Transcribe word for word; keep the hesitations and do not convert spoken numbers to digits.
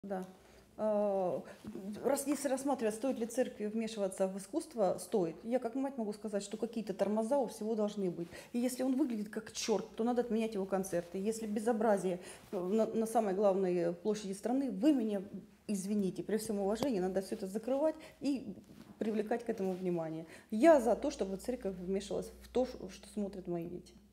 Да. А, раз если рассматривать, стоит ли церкви вмешиваться в искусство, стоит. Я как мать могу сказать, что какие-то тормоза у всего должны быть. И если он выглядит как черт, то надо отменять его концерты. Если безобразие на, на самой главной площади страны, вы меня извините, при всем уважении, надо все это закрывать и привлекать к этому внимание. Я за то, чтобы церковь вмешивалась в то, что смотрят мои дети.